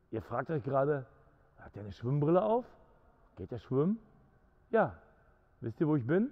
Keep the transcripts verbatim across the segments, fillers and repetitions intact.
Ihr fragt euch gerade, hat der eine Schwimmbrille auf? Geht der schwimmen? Ja. Wisst ihr, wo ich bin?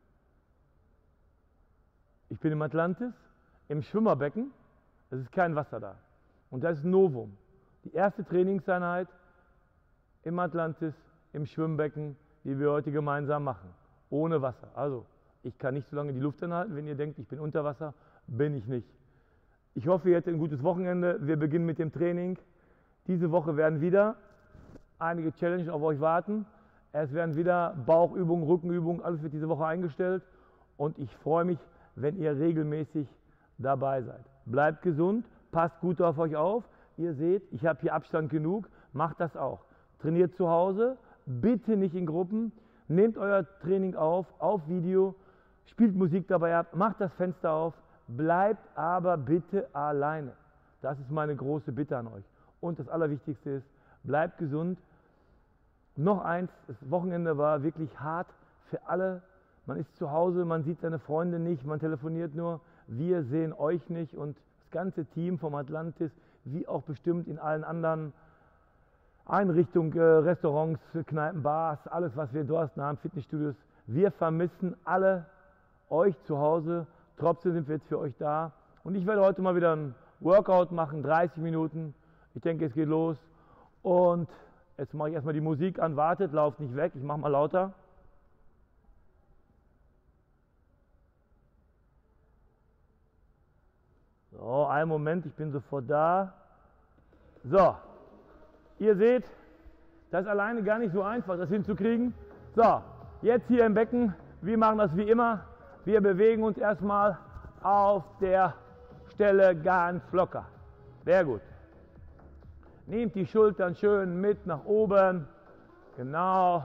Ich bin im Atlantis, im Schwimmerbecken. Es ist kein Wasser da. Und da ist ein Novum. Die erste Trainingseinheit im Atlantis, im Schwimmbecken, die wir heute gemeinsam machen. Ohne Wasser. Also, ich kann nicht so lange die Luft anhalten. Wenn ihr denkt, ich bin unter Wasser, bin ich nicht. Ich hoffe, ihr hattet ein gutes Wochenende. Wir beginnen mit dem Training. Diese Woche werden wieder einige Challenges auf euch warten. Es werden wieder Bauchübungen, Rückenübungen, alles wird diese Woche eingestellt. Und ich freue mich, wenn ihr regelmäßig dabei seid. Bleibt gesund, passt gut auf euch auf. Ihr seht, ich habe hier Abstand genug. Macht das auch. Trainiert zu Hause, bitte nicht in Gruppen. Nehmt euer Training auf, auf Video. Spielt Musik dabei ab, macht das Fenster auf. Bleibt aber bitte alleine. Das ist meine große Bitte an euch. Und das Allerwichtigste ist, bleibt gesund. Noch eins, das Wochenende war wirklich hart für alle. Man ist zu Hause, man sieht seine Freunde nicht, man telefoniert nur. Wir sehen euch nicht und das ganze Team vom Atlantis, wie auch bestimmt in allen anderen Einrichtungen, äh, Restaurants, Kneipen, Bars, alles was wir dort haben, Fitnessstudios. Wir vermissen alle euch zu Hause. Trotzdem sind wir jetzt für euch da. Und ich werde heute mal wieder ein Workout machen, dreißig Minuten. Ich denke, es geht los. Und jetzt mache ich erstmal die Musik an. Wartet, lauft nicht weg. Ich mache mal lauter. So, einen Moment, ich bin sofort da. So, ihr seht, das ist alleine gar nicht so einfach, das hinzukriegen. So, jetzt hier im Becken, wir machen das wie immer. Wir bewegen uns erstmal auf der Stelle ganz locker. Sehr gut. Nehmt die Schultern schön mit nach oben. Genau.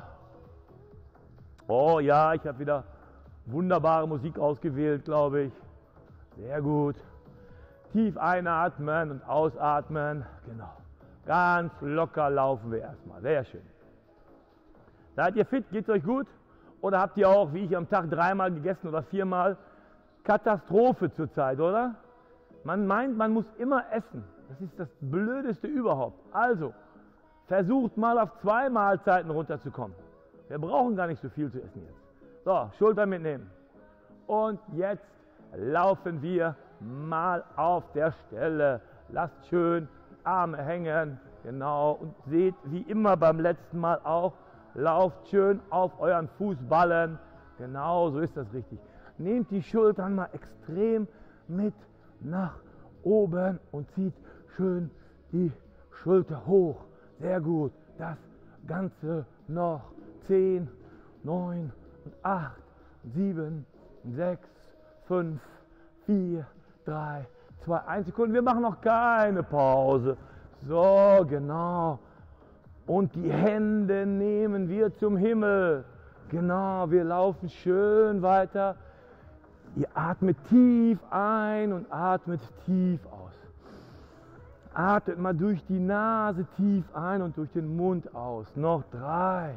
Oh ja, ich habe wieder wunderbare Musik ausgewählt, glaube ich. Sehr gut. Tief einatmen und ausatmen. Genau. Ganz locker laufen wir erstmal. Sehr schön. Seid ihr fit? Geht's euch gut? Oder habt ihr auch, wie ich, am Tag dreimal gegessen oder viermal? Katastrophe zurzeit, oder? Man meint, man muss immer essen. Das ist das Blödeste überhaupt. Also, versucht mal auf zwei Mahlzeiten runterzukommen. Wir brauchen gar nicht so viel zu essen jetzt. So, Schulter mitnehmen. Und jetzt laufen wir mal auf der Stelle. Lasst schön Arme hängen. Genau. Und seht, wie immer beim letzten Mal auch, lauft schön auf euren Fußballen. Genau, so ist das richtig. Nehmt die Schultern mal extrem mit nach oben und zieht schön die Schulter hoch. Sehr gut. Das Ganze noch zehn, neun, acht, sieben, sechs, fünf, vier, drei, zwei, eins Sekunden. Wir machen noch keine Pause. So, genau. Und die Hände nehmen wir zum Himmel. Genau, wir laufen schön weiter. Ihr atmet tief ein und atmet tief aus. Atmet mal durch die Nase tief ein und durch den Mund aus. Noch drei.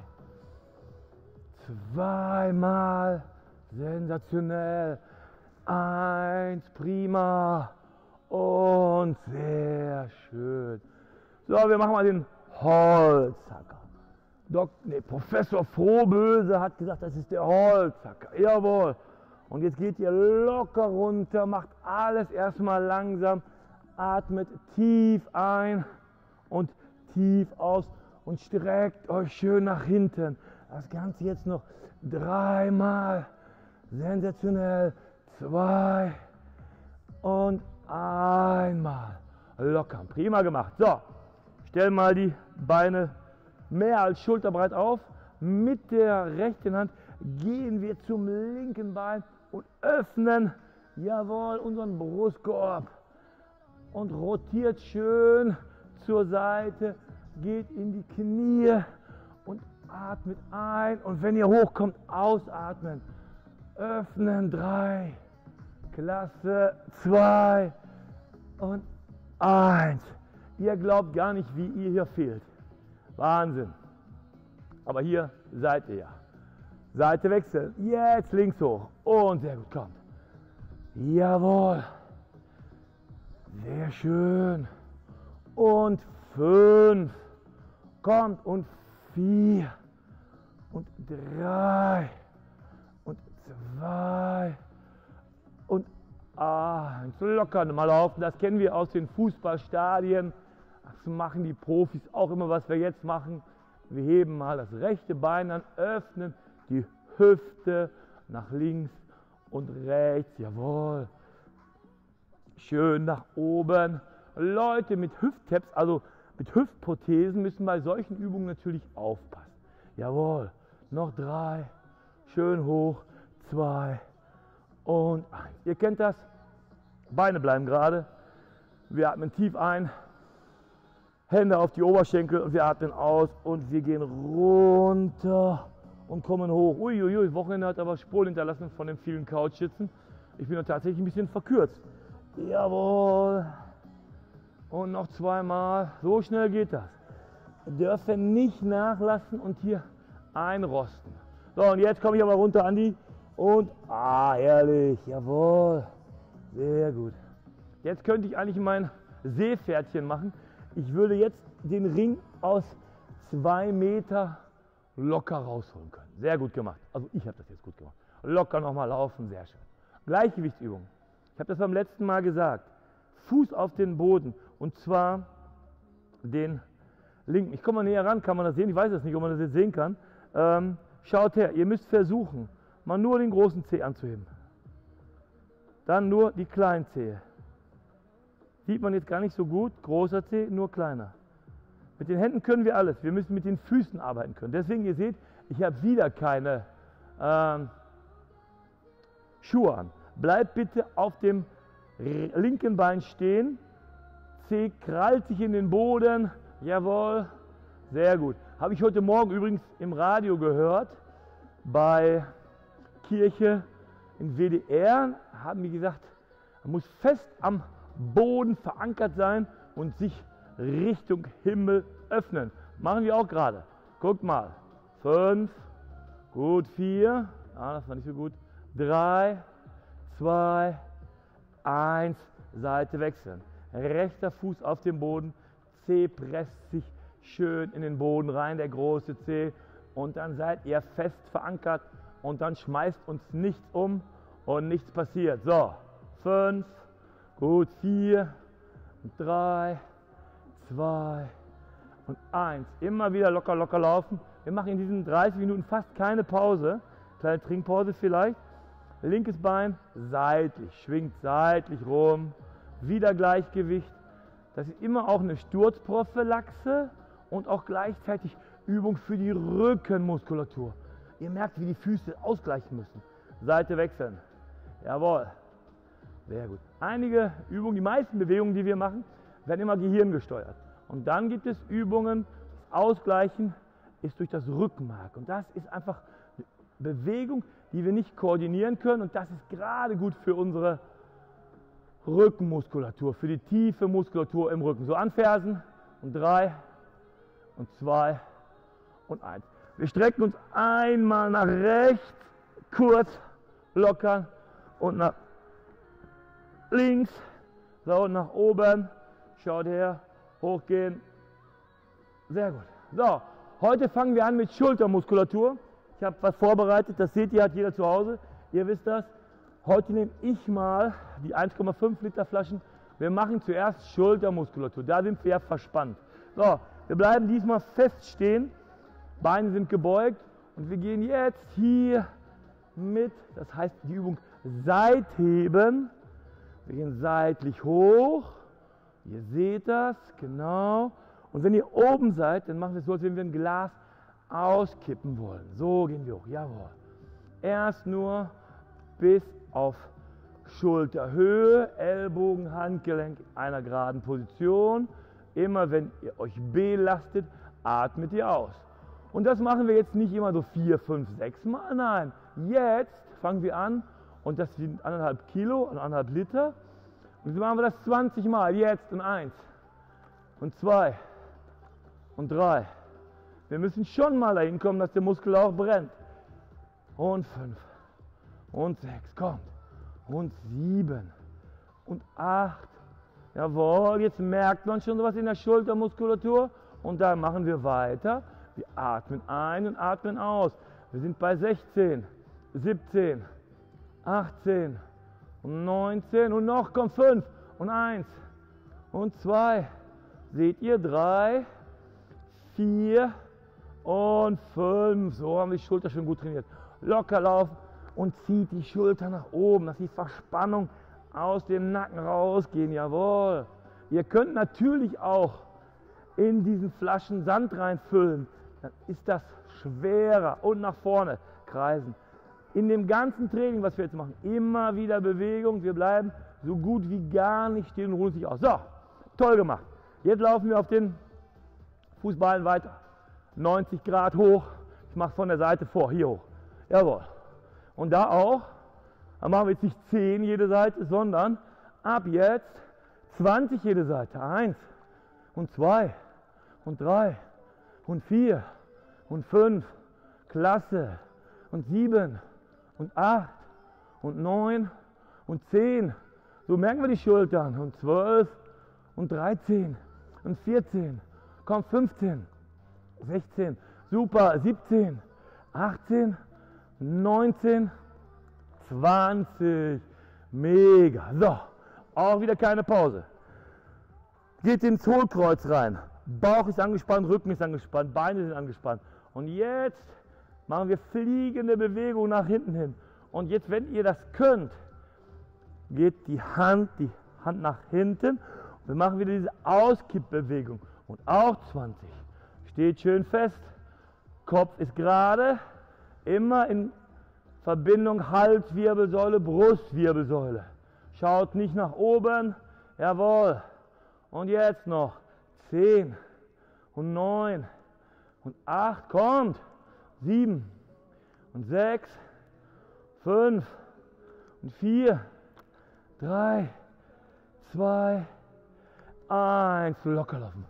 Zweimal. Sensationell. Eins. Prima. Und sehr schön. So, wir machen mal den Holzhacker. Dok nee, Professor Frohböse hat gesagt, das ist der Holzhacker. Jawohl. Und jetzt geht ihr locker runter, macht alles erstmal langsam, atmet tief ein und tief aus und streckt euch schön nach hinten. Das Ganze jetzt noch dreimal. Sensationell. Zwei und einmal. Locker. Prima gemacht. So, stell mal die Beine mehr als schulterbreit auf. Mit der rechten Hand gehen wir zum linken Bein und öffnen, jawohl, unseren Brustkorb und rotiert schön zur Seite, geht in die Knie und atmet ein und wenn ihr hochkommt, ausatmen, öffnen, drei, klasse, zwei und eins. Ihr glaubt gar nicht, wie ihr hier fehlt. Wahnsinn. Aber hier seid ihr ja. Seite wechseln. Jetzt links hoch. Und sehr gut, kommt. Jawohl. Sehr schön. Und fünf, kommt, und vier, und drei, und zwei, und eins. Locker mal laufen, das kennen wir aus den Fußballstadien. Das machen die Profis auch immer, was wir jetzt machen. Wir heben mal das rechte Bein an, öffnen die Hüfte nach links und rechts, jawohl. Schön nach oben. Leute mit Hüfttabs, also mit Hüftprothesen, müssen bei solchen Übungen natürlich aufpassen. Jawohl, noch drei, schön hoch, zwei und eins. Ihr kennt das, Beine bleiben gerade. Wir atmen tief ein, Hände auf die Oberschenkel und wir atmen aus und wir gehen runter und kommen hoch. Uiuiui, Wochenende hat aber Spuren hinterlassen von den vielen Couchsitzen. Ich bin tatsächlich ein bisschen verkürzt. Jawohl. Und noch zweimal. So schnell geht das. Wir dürfen nicht nachlassen und hier einrosten. So, und jetzt komme ich aber runter, Andi. Und, ah, herrlich. Jawohl. Sehr gut. Jetzt könnte ich eigentlich mein Seepferdchen machen. Ich würde jetzt den Ring aus zwei Meter locker rausholen können. Sehr gut gemacht. Also ich habe das jetzt gut gemacht. Locker nochmal laufen, sehr schön. Gleichgewichtsübung. Ich habe das beim letzten Mal gesagt. Fuß auf den Boden und zwar den linken. Ich komme mal näher ran, kann man das sehen? Ich weiß es nicht, ob man das jetzt sehen kann. Ähm, schaut her, ihr müsst versuchen, mal nur den großen Zeh anzuheben. Dann nur die kleinen Zehe. Sieht man jetzt gar nicht so gut, großer Zeh, nur kleiner. Mit den Händen können wir alles, wir müssen mit den Füßen arbeiten können. Deswegen, ihr seht, ich habe wieder keine ähm, Schuhe an. Bleibt bitte auf dem linken Bein stehen, Zeh krallt sich in den Boden, jawohl, sehr gut. Habe ich heute Morgen übrigens im Radio gehört, bei Kirche in W D R, haben die gesagt, man muss fest am Boden verankert sein und sich Richtung Himmel öffnen. Machen wir auch gerade. Guckt mal. Fünf, gut, vier, ah, das war nicht so gut, drei, zwei, eins, Seite wechseln. Rechter Fuß auf dem Boden, Zeh presst sich schön in den Boden rein, der große Zeh, und dann seid ihr fest verankert und dann schmeißt uns nichts um und nichts passiert. So, fünf, gut, vier, drei, zwei und eins. Immer wieder locker, locker laufen. Wir machen in diesen dreißig Minuten fast keine Pause. Kleine Trinkpause vielleicht. Linkes Bein seitlich, schwingt seitlich rum. Wieder Gleichgewicht. Das ist immer auch eine Sturzprophylaxe und auch gleichzeitig Übung für die Rückenmuskulatur. Ihr merkt, wie die Füße ausgleichen müssen. Seite wechseln. Jawohl. Sehr gut. Einige Übungen, die meisten Bewegungen, die wir machen, werden immer gehirngesteuert. Und dann gibt es Übungen, das Ausgleichen ist durch das Rückenmark. Und das ist einfach eine Bewegung, die wir nicht koordinieren können. Und das ist gerade gut für unsere Rückenmuskulatur, für die tiefe Muskulatur im Rücken. So anfersen und drei und zwei und eins. Wir strecken uns einmal nach rechts, kurz, lockern und nach links, so, nach oben, schaut her, hochgehen, sehr gut. So, heute fangen wir an mit Schultermuskulatur. Ich habe was vorbereitet, das seht ihr, hat jeder zu Hause, ihr wisst das. Heute nehme ich mal die eins Komma fünf Liter Flaschen. Wir machen zuerst Schultermuskulatur, da sind wir ja verspannt. So, wir bleiben diesmal fest stehen, Beine sind gebeugt und wir gehen jetzt hier mit, das heißt die Übung Seitheben. Wir gehen seitlich hoch, ihr seht das, genau. Und wenn ihr oben seid, dann machen wir es so, als wenn wir ein Glas auskippen wollen. So gehen wir hoch, jawohl. Erst nur bis auf Schulterhöhe, Ellbogen, Handgelenk in einer geraden Position. Immer wenn ihr euch belastet, atmet ihr aus. Und das machen wir jetzt nicht immer so vier, fünf, sechs Mal, nein. Jetzt fangen wir an und das sind anderthalb Kilo, anderthalb Liter. Und jetzt machen wir das zwanzig Mal, jetzt und eins und zwei und drei. Wir müssen schon mal dahin kommen, dass der Muskel auch brennt. Und fünf und sechs, kommt. Und sieben und acht Jawohl, jetzt merkt man schon sowas in der Schultermuskulatur. Und dann machen wir weiter. Wir atmen ein und atmen aus. Wir sind bei sechzehn, siebzehn, achtzehn und neunzehn und noch kommt fünf und eins und zwei. Seht ihr? drei, vier und fünf. So haben wir die Schulter schon gut trainiert. Locker laufen und zieht die Schulter nach oben, dass die Verspannung aus dem Nacken rausgehen. Jawohl. Ihr könnt natürlich auch in diesen Flaschen Sand reinfüllen. Dann ist das schwerer und nach vorne kreisen. In dem ganzen Training, was wir jetzt machen, immer wieder Bewegung. Wir bleiben so gut wie gar nicht stehen und ruhen sich aus. So, toll gemacht. Jetzt laufen wir auf den Fußballen weiter. neunzig Grad hoch. Ich mache von der Seite vor, hier hoch. Jawohl. Und da auch. Dann machen wir jetzt nicht zehn jede Seite, sondern ab jetzt zwanzig jede Seite. eins und zwei und drei und vier und fünf. Klasse. Und sieben und acht und neun und zehn. So merken wir die Schultern. Und zwölf und dreizehn und vierzehn. Komm, fünfzehn, sechzehn. Super. siebzehn, achtzehn, neunzehn, zwanzig. Mega. So, auch wieder keine Pause. Geht ins Hohlkreuz rein. Bauch ist angespannt, Rücken ist angespannt, Beine sind angespannt. Und jetzt machen wir fliegende Bewegung nach hinten hin. Und jetzt, wenn ihr das könnt, geht die Hand, die Hand nach hinten. Wir machen wieder diese Auskippbewegung. Und auch zwanzig. Steht schön fest. Kopf ist gerade. Immer in Verbindung Halswirbelsäule, Brustwirbelsäule. Schaut nicht nach oben. Jawohl. Und jetzt noch zehn und neun und acht. Kommt. sieben und sechs, fünf und vier, drei, zwei, eins. Locker laufen.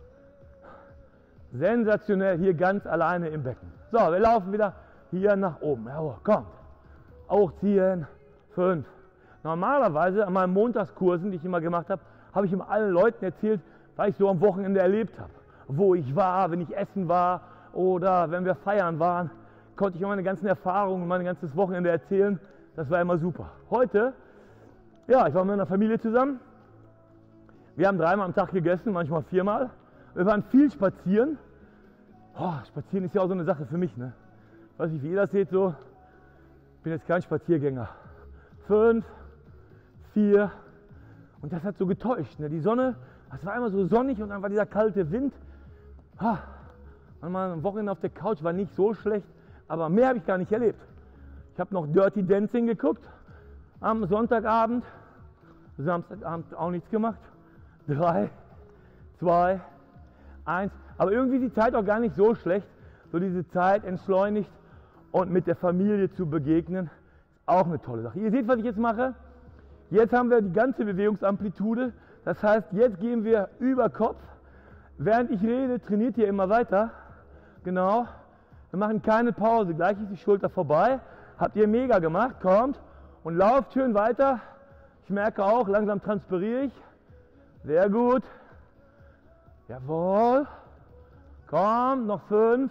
Sensationell, hier ganz alleine im Becken. So, wir laufen wieder hier nach oben. Jawohl, kommt. Hochziehen. fünf. Normalerweise an meinen Montagskursen, die ich immer gemacht habe, habe ich immer allen Leuten erzählt, was ich so am Wochenende erlebt habe. Wo ich war, wenn ich essen war oder wenn wir feiern waren, konnte ich immer meine ganzen Erfahrungen, mein ganzes Wochenende erzählen. Das war immer super. Heute, ja, ich war mit meiner Familie zusammen. Wir haben dreimal am Tag gegessen, manchmal viermal. Wir waren viel spazieren. Oh, spazieren ist ja auch so eine Sache für mich, ne? Ich weiß nicht, wie ihr das seht, so. Ich bin jetzt kein Spaziergänger. Fünf, vier. Und das hat so getäuscht, ne? Die Sonne, es war immer so sonnig und dann war dieser kalte Wind. Ha. Manchmal am Wochenende auf der Couch war nicht so schlecht, aber mehr habe ich gar nicht erlebt. Ich habe noch Dirty Dancing geguckt am Sonntagabend, Samstagabend auch nichts gemacht. Drei, zwei, eins. Aber irgendwie ist die Zeit auch gar nicht so schlecht, so diese Zeit entschleunigt und mit der Familie zu begegnen, ist auch eine tolle Sache. Ihr seht, was ich jetzt mache. Jetzt haben wir die ganze Bewegungsamplitude. Das heißt, jetzt gehen wir über Kopf. Während ich rede, trainiert ihr immer weiter. Genau. Wir machen keine Pause. Gleich ist die Schulter vorbei. Habt ihr mega gemacht. Kommt und lauft schön weiter. Ich merke auch, langsam transpiriere ich. Sehr gut. Jawohl. Komm, noch fünf.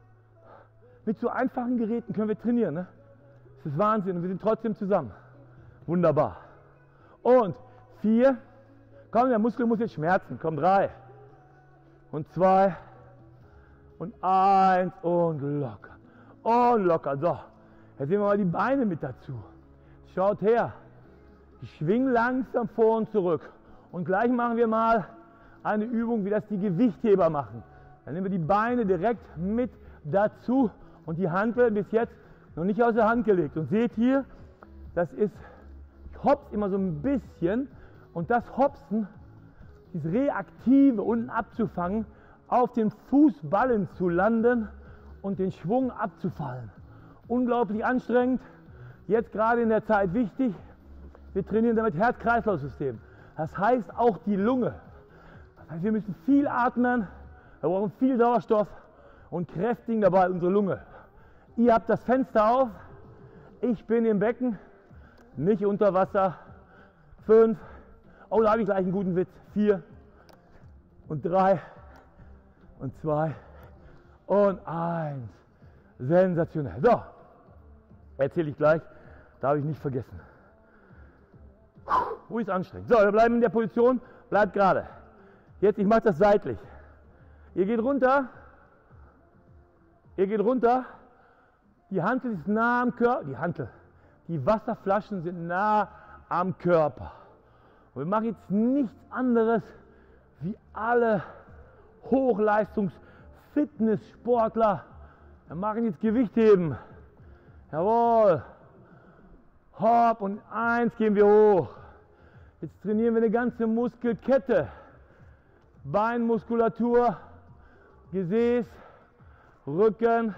Mit so einfachen Geräten können wir trainieren. Ne? Das ist Wahnsinn und wir sind trotzdem zusammen. Wunderbar. Und vier. Komm, der Muskel muss jetzt schmerzen. Komm, drei. Und zwei. Und eins. Und locker. Und locker. So. Jetzt nehmen wir mal die Beine mit dazu. Schaut her. Ich schwinge langsam vor und zurück. Und gleich machen wir mal eine Übung, wie das die Gewichtheber machen. Dann nehmen wir die Beine direkt mit dazu. Und die Hantel bis jetzt noch nicht aus der Hand gelegt. Und seht hier, das ist, ich hopse immer so ein bisschen. Und das Hopsen, dieses Reaktive unten abzufangen, auf den Fußballen zu landen und den Schwung abzufallen. Unglaublich anstrengend, jetzt gerade in der Zeit wichtig. Wir trainieren damit Herz-Kreislauf-System. Das heißt auch die Lunge. Das heißt, wir müssen viel atmen, wir brauchen viel Sauerstoff und kräftigen dabei unsere Lunge. Ihr habt das Fenster auf, ich bin im Becken, nicht unter Wasser. Fünf Oh, da habe ich gleich einen guten Witz. Vier und drei und zwei und eins. Sensationell. So, erzähle ich gleich. Da habe ich nicht vergessen. Puh, ist anstrengend. So, wir bleiben in der Position. Bleibt gerade. Jetzt, ich mache das seitlich. Ihr geht runter. Ihr geht runter. Die Hantel ist nah am Körper. Die Hantel. Die Wasserflaschen sind nah am Körper. Und wir machen jetzt nichts anderes wie alle Hochleistungs-Fitness-Sportler. Wir machen jetzt Gewichtheben. Jawohl. Hopp und eins gehen wir hoch. Jetzt trainieren wir eine ganze Muskelkette. Beinmuskulatur, Gesäß, Rücken,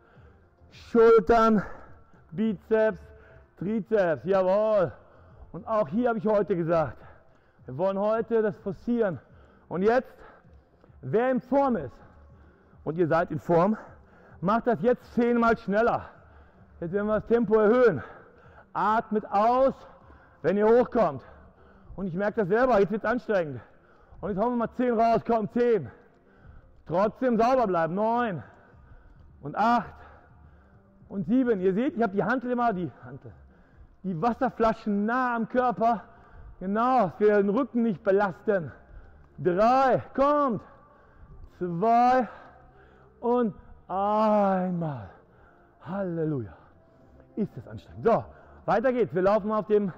Schultern, Bizeps, Trizeps. Jawohl. Und auch hier habe ich heute gesagt, wir wollen heute das forcieren. Und jetzt, wer in Form ist, und ihr seid in Form, macht das jetzt zehnmal schneller. Jetzt werden wir das Tempo erhöhen. Atmet aus, wenn ihr hochkommt. Und ich merke das selber, jetzt wird es anstrengend. Und jetzt hauen wir mal zehn raus, komm, zehn. Trotzdem sauber bleiben, neun und acht und sieben. Ihr seht, ich habe die Hantel immer, die Hantel, die Wasserflaschen nah am Körper. Genau, dass wir den Rücken nicht belasten. Drei, kommt. Zwei und einmal. Halleluja. Ist das anstrengend. So, weiter geht's. Wir laufen auf dem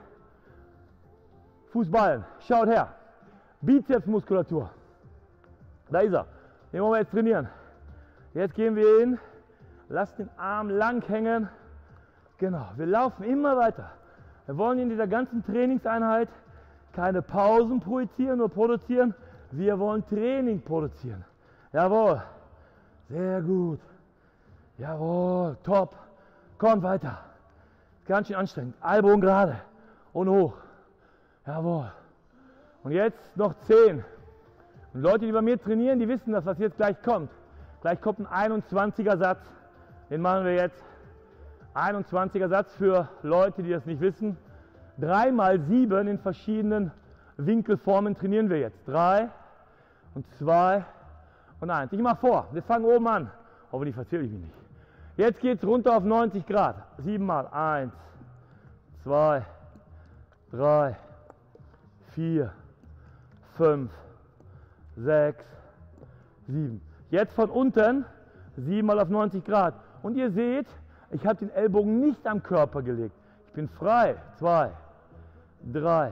Fußballen. Schaut her. Bizepsmuskulatur. Da ist er. Den wollen wir jetzt trainieren. Jetzt gehen wir hin. Lasst den Arm lang hängen. Genau. Wir laufen immer weiter. Wir wollen in dieser ganzen Trainingseinheit keine Pausen projizieren oder produzieren. Wir wollen Training produzieren. Jawohl. Sehr gut. Jawohl. Top. Kommt weiter. Ganz schön anstrengend. Ellbogen gerade und hoch. Jawohl. Und jetzt noch zehn. Und Leute, die bei mir trainieren, die wissen das, was jetzt gleich kommt. Gleich kommt ein einundzwanziger Satz. Den machen wir jetzt. einundzwanziger Satz für Leute, die das nicht wissen. drei mal sieben in verschiedenen Winkelformen trainieren wir jetzt. drei und zwei und eins. Ich mache vor. Wir fangen oben an. Hoffentlich verzähle ich mich nicht. Jetzt geht es runter auf neunzig Grad. sieben mal. eins, zwei, drei, vier, fünf, sechs, sieben. Jetzt von unten sieben mal auf neunzig Grad. Und ihr seht, ich habe den Ellbogen nicht am Körper gelegt. Ich bin frei. zwei, drei,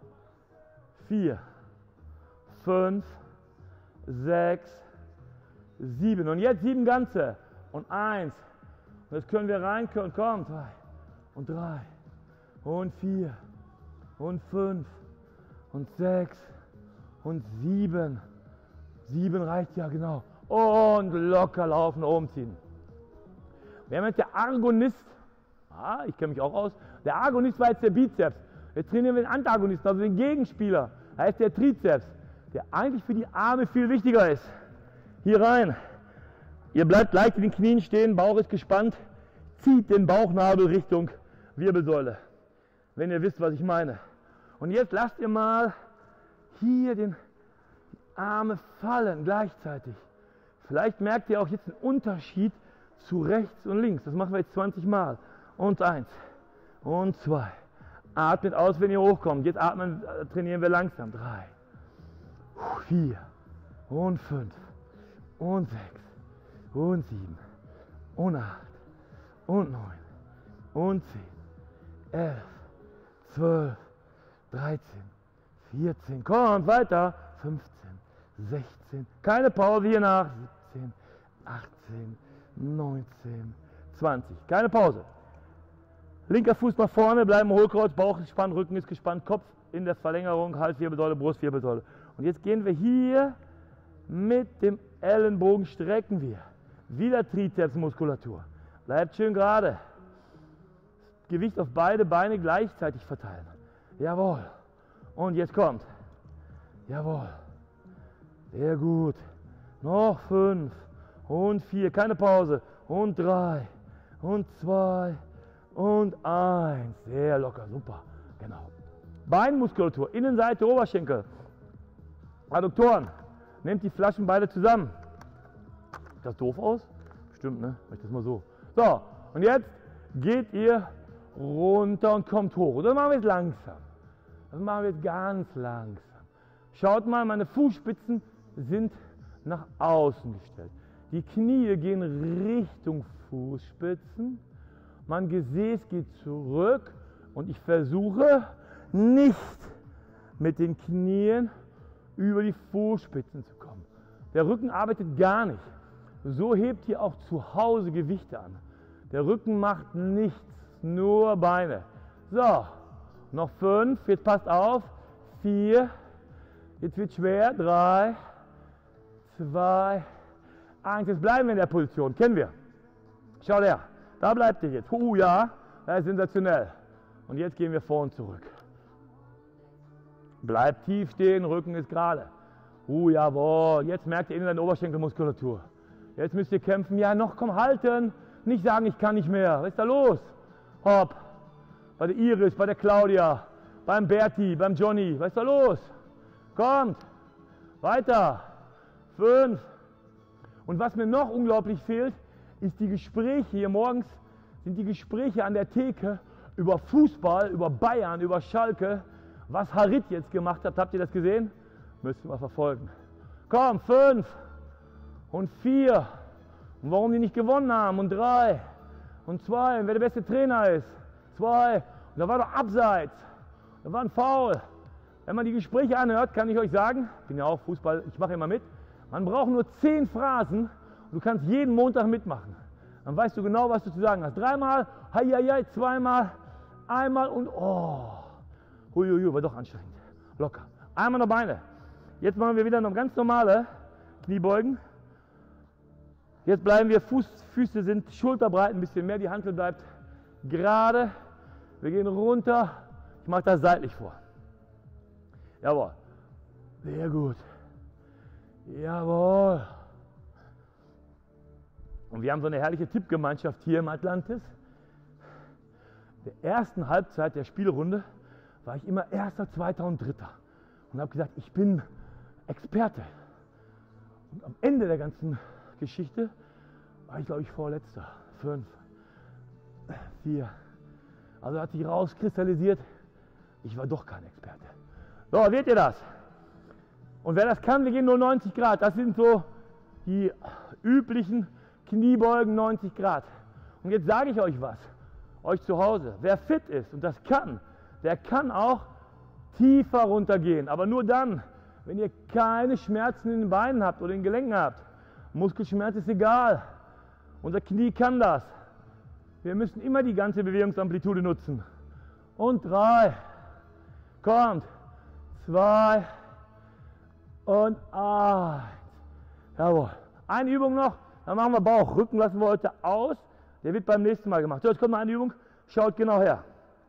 vier, fünf, sechs, sieben. Und jetzt sieben ganze. Und eins. Und jetzt können wir rein und kommen. zwei und drei und vier und fünf und sechs und sieben. sieben reicht ja, genau. Und locker laufen, oben ziehen. Wir haben jetzt der Agonist. Ah, ich kenne mich auch aus. Der Agonist war jetzt der Bizeps. Jetzt trainieren wir den Antagonisten, also den Gegenspieler. Da ist der Trizeps, der eigentlich für die Arme viel wichtiger ist. Hier rein. Ihr bleibt leicht in den Knien stehen, Bauch ist gespannt. Zieht den Bauchnabel Richtung Wirbelsäule, wenn ihr wisst, was ich meine. Und jetzt lasst ihr mal hier den, die Arme fallen gleichzeitig. Vielleicht merkt ihr auch jetzt einen Unterschied zu rechts und links. Das machen wir jetzt zwanzig Mal. Und eins und zwei. Atmet aus, wenn ihr hochkommt. Jetzt atmen, trainieren wir langsam. Drei, vier und fünf und sechs und sieben und acht und neun und zehn, elf, zwölf, dreizehn, vierzehn, kommt weiter, fünfzehn, sechzehn, keine Pause hier nach, siebzehn, achtzehn, neunzehn, zwanzig, keine Pause. Linker Fuß nach vorne, bleiben Hohlkreuz, Bauch ist gespannt, Rücken ist gespannt, Kopf in der Verlängerung, Halswirbelsäule, Brustwirbelsäule. Und jetzt gehen wir hier mit dem Ellenbogen, strecken wir. Wieder Trizepsmuskulatur. Bleibt schön gerade. Gewicht auf beide Beine gleichzeitig verteilen. Jawohl. Und jetzt kommt. Jawohl. Sehr gut. Noch fünf und vier. Keine Pause. Und drei und zwei und eins. Sehr locker. Super. Genau. Beinmuskulatur, Innenseite, Oberschenkel. Adduktoren. Nehmt die Flaschen beide zusammen. Sieht das doof aus? Stimmt, ne? Mach ich das mal so. So, und jetzt geht ihr runter und kommt hoch. Und das machen wir jetzt langsam. Das machen wir jetzt ganz langsam. Schaut mal, meine Fußspitzen sind nach außen gestellt. Die Knie gehen Richtung Fußspitzen. Mein Gesäß geht zurück und ich versuche nicht mit den Knien über die Fußspitzen zu kommen. Der Rücken arbeitet gar nicht. So hebt ihr auch zu Hause Gewichte an. Der Rücken macht nichts, nur Beine. So, noch fünf, jetzt passt auf. Vier, jetzt wird schwer. Drei, zwei, eins. Jetzt bleiben wir in der Position, kennen wir. Schau her, da bleibt ihr jetzt. Uh, ja, das ist sensationell. Und jetzt gehen wir vor und zurück. Bleibt tief stehen, Rücken ist gerade. Uh, jawohl, jetzt merkt ihr in der Oberschenkelmuskulatur. Jetzt müsst ihr kämpfen. Ja, noch, komm, halten. Nicht sagen, ich kann nicht mehr. Was ist da los? Hopp. Bei der Iris, bei der Claudia, beim Berti, beim Johnny. Was ist da los? Kommt. Weiter. Fünf. Und was mir noch unglaublich fehlt, ist die Gespräche hier morgens, sind die Gespräche an der Theke über Fußball, über Bayern, über Schalke. Was Harit jetzt gemacht hat, habt ihr das gesehen? Müsst ihr mal verfolgen. Komm, fünf. Und vier. Und warum die nicht gewonnen haben. Und drei. Und zwei. Und wer der beste Trainer ist. Zwei. Und da war doch Abseits. Da war ein Foul. Wenn man die Gespräche anhört, kann ich euch sagen, ich bin ja auch Fußball, ich mache immer mit, man braucht nur zehn Phrasen und du kannst jeden Montag mitmachen. Dann weißt du genau, was du zu sagen hast. Dreimal, hei, hei, hei, zweimal, einmal und oh. Huiuiui, war doch anstrengend. Locker. Einmal noch Beine. Jetzt machen wir wieder noch ganz normale Kniebeugen. Jetzt bleiben wir, Fuß, Füße sind schulterbreit, ein bisschen mehr, die Hantel bleibt gerade. Wir gehen runter. Ich mache das seitlich vor. Jawohl. Sehr gut. Jawohl. Und wir haben so eine herrliche Tippgemeinschaft hier im Atlantis. In der ersten Halbzeit der Spielrunde war ich immer Erster, Zweiter und Dritter. Und habe gesagt, ich bin Experte. Und am Ende der ganzen Geschichte war ich, glaube ich, Vorletzter. Fünf, vier. Also hat sich rauskristallisiert, ich war doch kein Experte. So, seht ihr das? Und wer das kann, wir gehen nur neunzig Grad. Das sind so die üblichen Kniebeugen neunzig Grad. Und jetzt sage ich euch was, euch zu Hause. Wer fit ist und das kann, der kann auch tiefer runtergehen. Aber nur dann, wenn ihr keine Schmerzen in den Beinen habt oder in den Gelenken habt. Muskelschmerz ist egal. Unser Knie kann das. Wir müssen immer die ganze Bewegungsamplitude nutzen. Und drei. Kommt. Zwei. Und eins. Jawohl. Eine Übung noch. Dann machen wir Bauch. Rücken lassen wir heute aus. Der wird beim nächsten Mal gemacht. So, jetzt kommt noch eine Übung. Schaut genau her.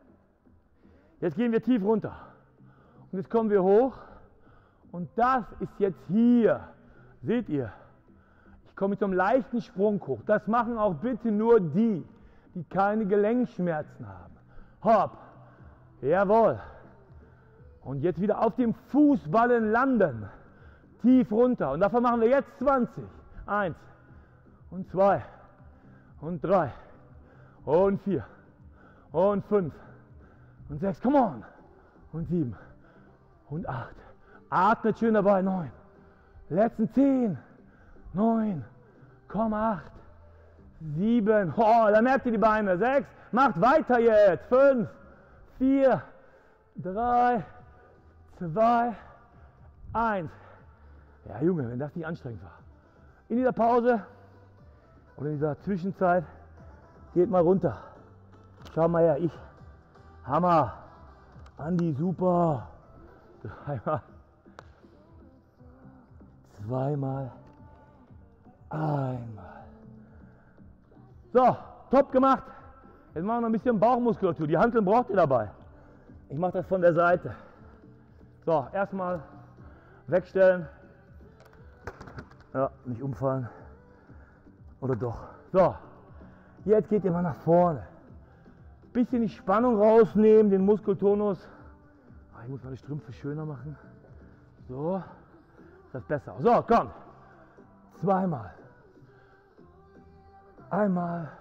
Jetzt gehen wir tief runter. Und jetzt kommen wir hoch. Und das ist jetzt hier. Seht ihr? Ich komme mit so einem leichten Sprung hoch. Das machen auch bitte nur die, die keine Gelenkschmerzen haben. Hopp. Jawohl. Und jetzt wieder auf dem Fußballen landen. Tief runter. Und davon machen wir jetzt zwanzig. Eins. Und zwei. Und drei. Und vier. Und fünf. Und sechs. Come on. Und sieben. Und acht. Atmet schön dabei. Neun. Letzten zehn. Neun. Komm, acht. Sieben. Oh, da merkt ihr die Beine. Sechs. Macht weiter jetzt. Fünf. Vier. Drei. Zwei. Eins. Ja, Junge, wenn das nicht anstrengend war. In dieser Pause oder in dieser Zwischenzeit geht mal runter. Schau mal her, ich. Hammer. Andi, super. Dreimal. Zweimal. Einmal. So, top gemacht. Jetzt machen wir noch ein bisschen Bauchmuskulatur. Die Hanteln braucht ihr dabei. Ich mache das von der Seite. So, erstmal wegstellen. Ja, nicht umfallen. Oder doch. So, jetzt geht ihr mal nach vorne. Bisschen die Spannung rausnehmen, den Muskeltonus. Ich muss meine Strümpfe schöner machen. So, das ist besser. So, komm. Zweimal. Einmal.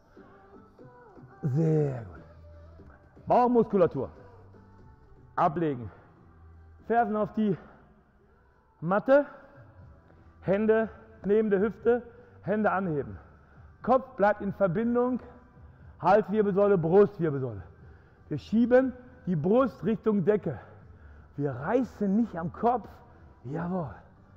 Sehr gut. Bauchmuskulatur. Ablegen. Fersen auf die Matte. Hände neben der Hüfte. Hände anheben. Kopf bleibt in Verbindung. Halswirbelsäule, Brustwirbelsäule. Wir schieben die Brust Richtung Decke. Wir reißen nicht am Kopf. Jawohl.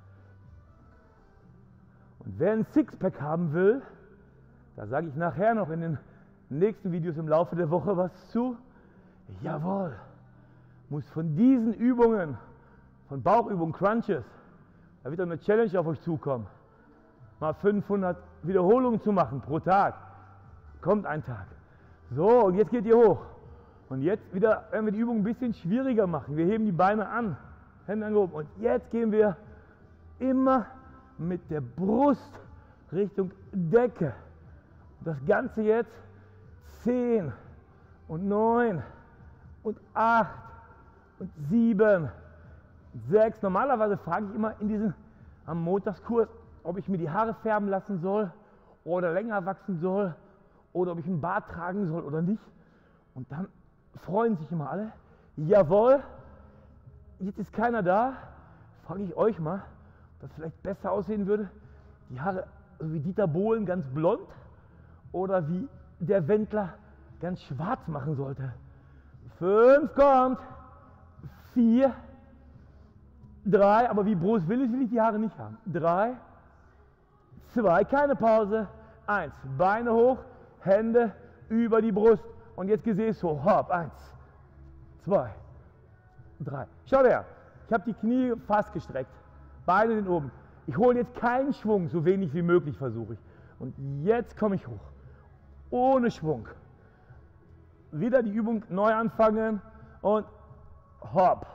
Und wer ein Sixpack haben will, da sage ich nachher noch in den nächsten Videos im Laufe der Woche was zu. Jawohl. Muss von diesen Übungen, von Bauchübungen, Crunches, da wird eine Challenge auf euch zukommen. Mal fünfhundert Wiederholungen zu machen pro Tag. Kommt ein Tag. So, und jetzt geht ihr hoch. Und jetzt wieder, wenn wir die Übung ein bisschen schwieriger machen. Wir heben die Beine an, Hände angehoben. Und jetzt gehen wir immer mit der Brust Richtung Decke. Das Ganze jetzt zehn und neun und acht und sieben, sechs. Normalerweise frage ich immer in diesem am Montagskurs, ob ich mir die Haare färben lassen soll oder länger wachsen soll oder ob ich einen Bart tragen soll oder nicht. Und dann freuen sich immer alle. Jawohl, jetzt ist keiner da. Frage ich euch mal, ob das vielleicht besser aussehen würde. Die Haare, so wie Dieter Bohlen, ganz blond oder wie der Wendler ganz schwarz machen sollte. Fünf kommt. Vier. Drei, aber wie Bruce Willis will ich die Haare nicht haben. Drei. Zwei, keine Pause. Eins, Beine hoch, Hände über die Brust. Und jetzt Gesäß hoch. Hopp. Eins, zwei, drei. Schau her. Ich habe die Knie fast gestreckt. Beine sind oben. Ich hole jetzt keinen Schwung, so wenig wie möglich versuche ich. Und jetzt komme ich hoch. Ohne Schwung. Wieder die Übung neu anfangen und hopp.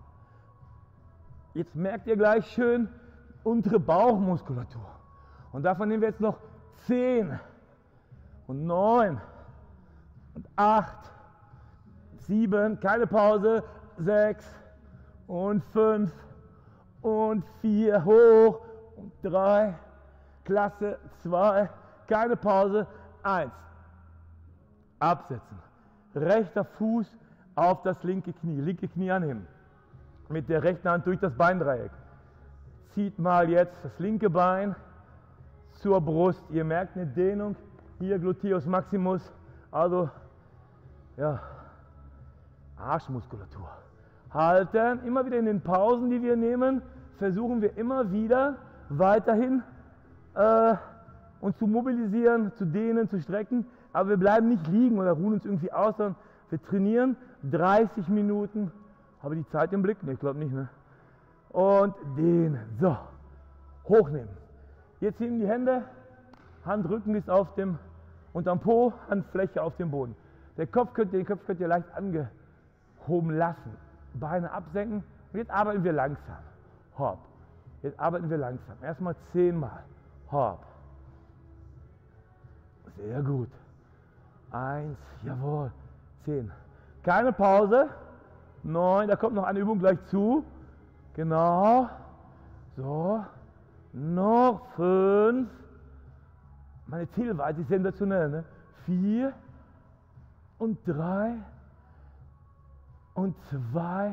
Jetzt merkt ihr gleich schön unsere Bauchmuskulatur. Und davon nehmen wir jetzt noch zehn und neun und acht, sieben, keine Pause, sechs und fünf und vier, hoch und drei, klasse, zwei, keine Pause, eins. Absetzen. Rechter Fuß auf das linke Knie, linke Knie anheben. Mit der rechten Hand durch das Beindreieck. Zieht mal jetzt das linke Bein zur Brust. Ihr merkt eine Dehnung. Hier Gluteus Maximus. Also, ja, Arschmuskulatur. Halten. Immer wieder in den Pausen, die wir nehmen, versuchen wir immer wieder weiterhin äh, uns zu mobilisieren, zu dehnen, zu strecken. Aber wir bleiben nicht liegen oder ruhen uns irgendwie aus, sondern wir trainieren dreißig Minuten. Habe ich die Zeit im Blick? Ne, ich glaube nicht, ne? Und dehnen. So. Hochnehmen. Jetzt heben die Hände. Handrücken ist auf dem, unterm Po, Handfläche auf dem Boden. Der Kopf könnt, den Kopf könnt ihr leicht angehoben lassen. Beine absenken. Und jetzt arbeiten wir langsam. Hopp. Jetzt arbeiten wir langsam. Erstmal zehnmal. Hopp. Sehr gut. Eins. Jawohl. Zehn. Keine Pause. Neun, da kommt noch eine Übung gleich zu. Genau. So. Noch fünf. Meine Zielweite ist sensationell, ne? Vier und drei und zwei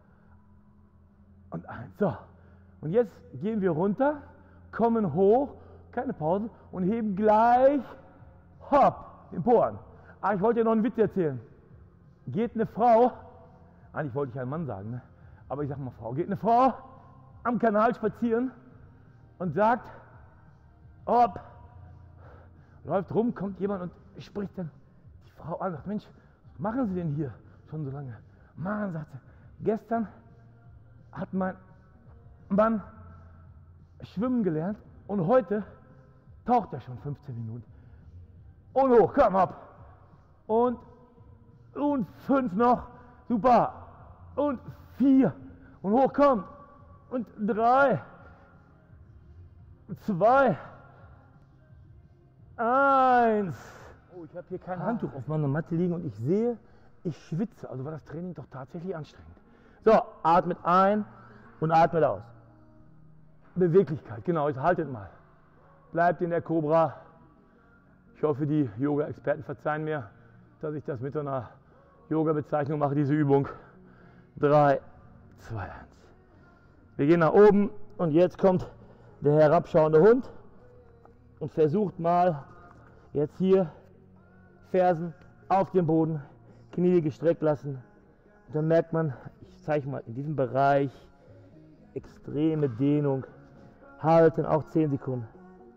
und eins. So. Und jetzt gehen wir runter, kommen hoch, keine Pause und heben gleich, hopp, den Po an. Ah, ich wollte dir noch einen Witz erzählen. Geht eine Frau, eigentlich wollte ich einen Mann sagen, ne? Aber ich sag mal Frau. Geht eine Frau am Kanal spazieren und sagt, hopp, läuft rum, kommt jemand und spricht dann die Frau an, sagt, Mensch, was machen Sie denn hier schon so lange? Mann, sagt sie, gestern hat mein Mann schwimmen gelernt und heute taucht er schon fünfzehn Minuten. Und hoch, komm, hopp. Und, und fünf noch, super. Und vier. Und hoch, komm. Und drei. Zwei. Eins. Oh, ich habe hier kein Handtuch auf meiner Matte liegen und ich sehe, ich schwitze. Also war das Training doch tatsächlich anstrengend. So, atmet ein und atmet aus. Beweglichkeit, genau, jetzt haltet mal. Bleibt in der Cobra. Ich hoffe, die Yoga-Experten verzeihen mir, dass ich das mit so einer Yoga-Bezeichnung mache, diese Übung. drei, zwei, eins. Wir gehen nach oben und jetzt kommt der herabschauende Hund und versucht mal jetzt hier Fersen auf den Boden, Knie gestreckt lassen. Und dann merkt man, ich zeige mal in diesem Bereich extreme Dehnung. Halten auch zehn Sekunden.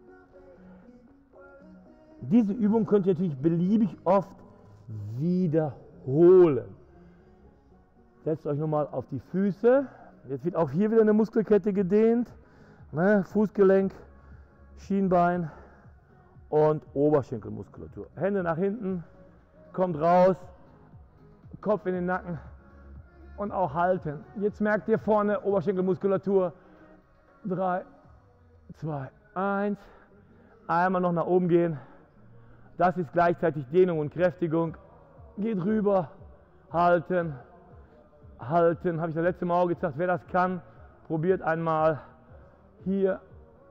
Diese Übung könnt ihr natürlich beliebig oft wiederholen. Setzt euch nochmal auf die Füße. Jetzt wird auch hier wieder eine Muskelkette gedehnt. Ne? Fußgelenk, Schienbein und Oberschenkelmuskulatur. Hände nach hinten, kommt raus, Kopf in den Nacken und auch halten. Jetzt merkt ihr vorne Oberschenkelmuskulatur. drei, zwei, eins. Einmal noch nach oben gehen. Das ist gleichzeitig Dehnung und Kräftigung. Geht rüber, halten, halten. Habe ich das letzte Mal auch gesagt, wer das kann, probiert einmal hier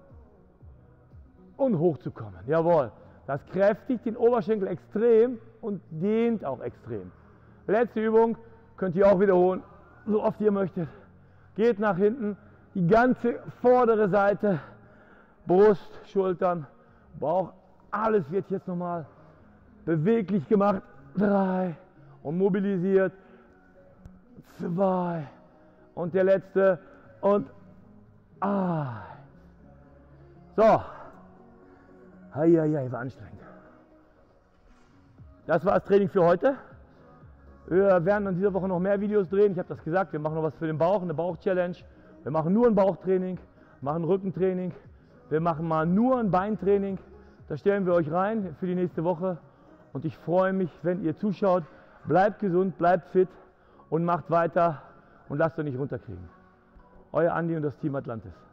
und hochzukommen. Jawohl, das kräftigt den Oberschenkel extrem und dehnt auch extrem. Letzte Übung könnt ihr auch wiederholen, so oft ihr möchtet. Geht nach hinten, die ganze vordere Seite, Brust, Schultern, Bauch, alles wird jetzt nochmal beweglich gemacht. Drei und mobilisiert. Zwei und der letzte und eins. So. Heieiei, war anstrengend. Das war das Training für heute. Wir werden in dieser Woche noch mehr Videos drehen. Ich habe das gesagt, wir machen noch was für den Bauch, eine Bauch-Challenge. Wir machen nur ein Bauchtraining, machen Rückentraining. Wir machen mal nur ein Beintraining. Da stellen wir euch rein für die nächste Woche. Und ich freue mich, wenn ihr zuschaut. Bleibt gesund, bleibt fit und macht weiter und lasst euch nicht runterkriegen. Euer Andi und das Team Atlantis.